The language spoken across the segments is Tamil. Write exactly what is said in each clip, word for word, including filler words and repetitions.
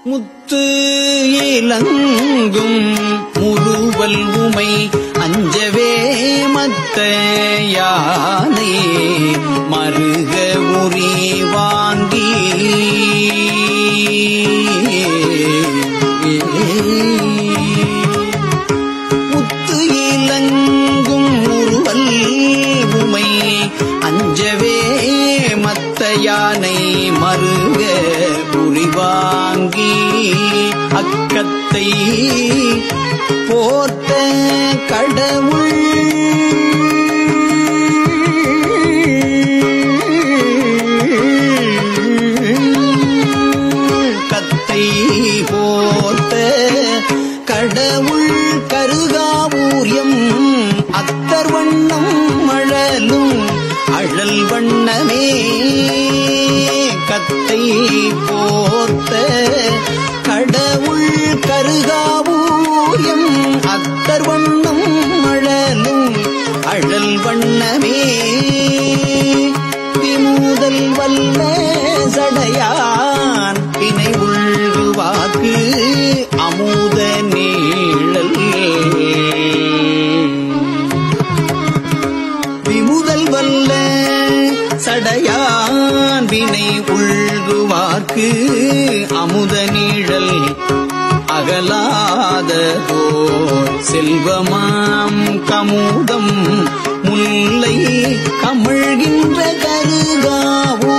முத்து இலங்கும் முறுவல் உமை அஞ்சவே மத்த யானை மருக உரி வாங்கி முத்து இலங்கும் முறுவல் உமை அஞ்சவே மத்த யானை மருக உரி வாங்கி அக்கத்தை போர்த்த கடவுள் கத்தை போர்த்த கடவுள் கருகாவூரியம் அத்தர் வண்ணம் அழலும் அழல் வண்ணமே கத்தை போர்த்த கடவுள் கருகாவூரியம் அத்தர் வண்ணம் அழலும் அழல் வண்ணமே விமுதல் வல்ல சடையான் பிணை உள்வாக்கு அமுத நீழல் விமுதல் வல்ல சடையான் வினை உள்குவார்க்கு அமுத நீழல் அகலாததோ செல்வமாம் கமுதம் முல்லை கமழ்கின்ற கருகாவோ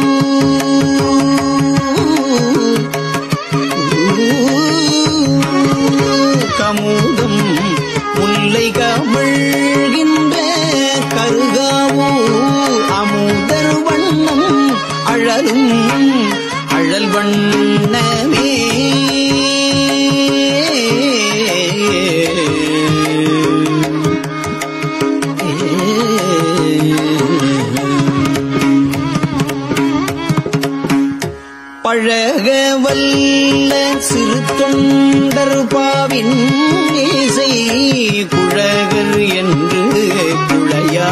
கமுதம் முல்லை கமழ்கின்ற கருகாவோ அமுதர் வண்ணம் அழலும் அழல் வண்ணமே பழக வல்ல சிறு தொண்டர் பாவின் இசை குழகர் என்று குழையா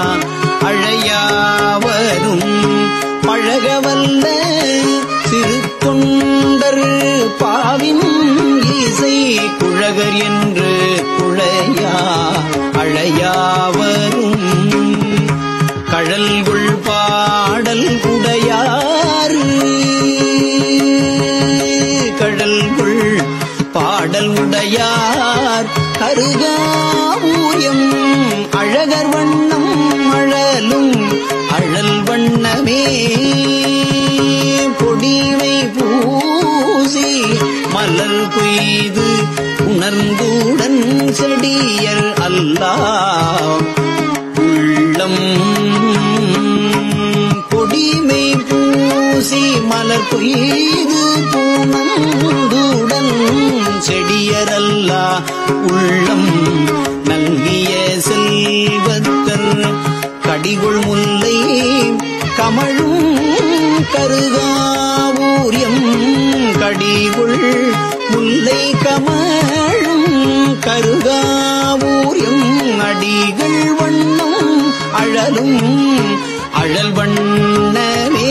அழையாவரும் பழக வல்ல சிறு தொண்டர் பாவின் இசை குழகர் என்று குழையா அழையாவரும் கழல்குள் பாடல் உடையாறு கடல்குள் பாடல் உடையார் கருகாவூரியம் அழகர் வண்ணம் அழலும் அழல் வண்ணமே பொடிவை பூசி மலர் கொய்து உணர்ந்துடன் செடியர் அல்லாஹ் உள்ளம் பொடிமை பூசி மலர் கொய்து பூணந்துடன் செடியரல்லா உள்ளம் நல்கிய செல்வத்தர் கடிகொள் முல்லை கமழும் கருகாவூரியம் கடிகொள் முல்லை கமழும் கருகாவூரியம் அடிகள் வண்ணம் அழலும் அழல் வண்ணமே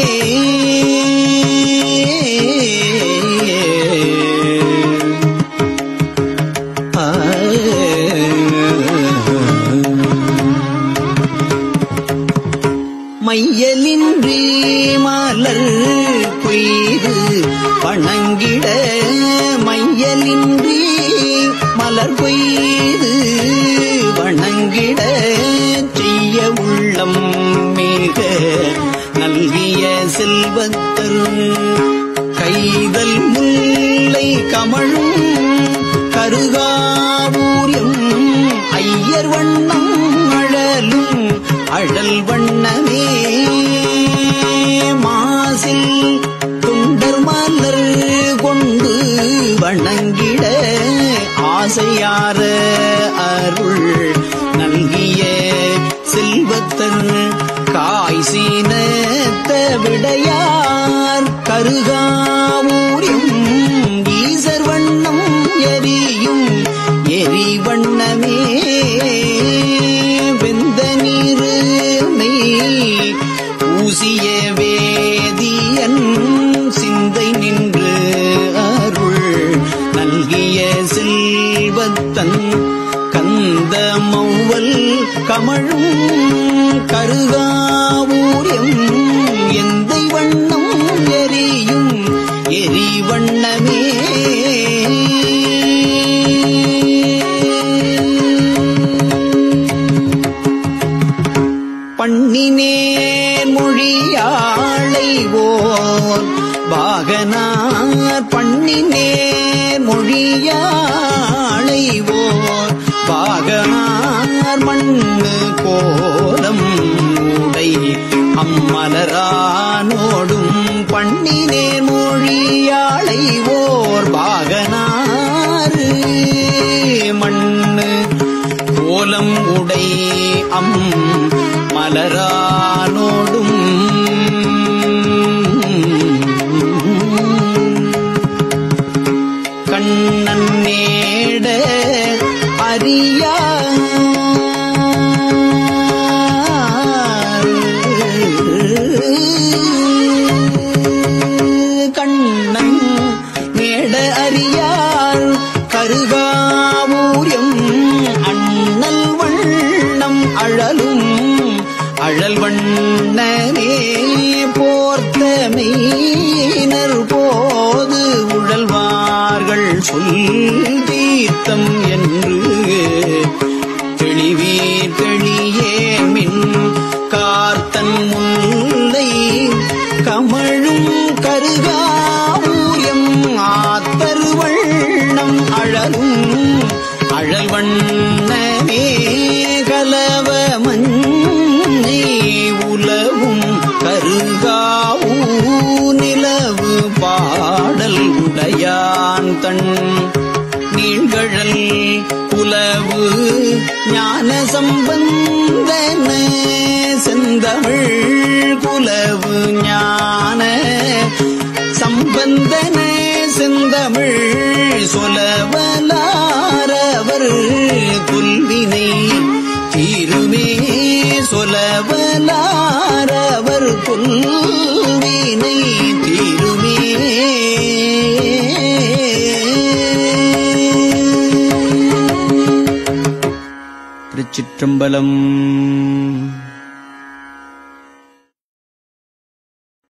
மையலின்றி மலர் கொய்து வணங்கிட மையலின்றி மலர் கொய்து வணங்கிட செய்ய உள்ளம் மிக நல்கிய செல்வத்தர் கைதல் முல்லை கமழும் கருகாவூரியம் ஐயர் வண்ணம் அழலும் அழல் வண்ணமே மாசில் தொண்டர் மலர் கொண்டு வணங்கிட ஆசையார அருள் நல்கிய செல்வத்தர் காய் சீனத்த விடையார் கருகாவூரியம் ஈசர் வண்ணம் எரியும் எரி வண்ணமே வெந்த நீரு மெய் ஊசிய வேதியன் சிந்தை நின்று எரிவண்ணமே பண்ணினேன் மொழியாளைவோர் பாகனார் பண்ணினேன் மொழியாளைவோர் பாகனார் மண்ணு கோலம் உடை அம்மலரானோடும் பண்ணினேன் மொழியாளைவோர் பாகனார் மண்ணு கோலம் உடை அம் மலரானோடும் கண்ணன் நேட அறியா கண்ணன் நேட அறியார் கருகாவூரியம் அண்ணல் வண்ணம் அழலும் அழல் வண்ணனே போர்த்தமையினர் போது உழல்வார்கள் சொல் தீர்த்தம் என்று தெளிவீர் தெளியேமின் கார்த்தன் முல்லை கமழும் கருகாவூயம் ஆத்தருவண்ணம் அழலும் அழல் வண்ணனே கலவ மஞ்சை உலவும் கருகாவூ நிலவு பாடல் உடையான் தன் நீழ்கழல் குலவு ஞான சம்பந்தன செந்தமிழ் குலவு ஞான சம்பந்தன செந்தமிழ் சொலவலாரவர் துல்வினை தீருமே சொலவலாரவர் துல்வினை தீருமே. திருச்சிற்றம்பலம்.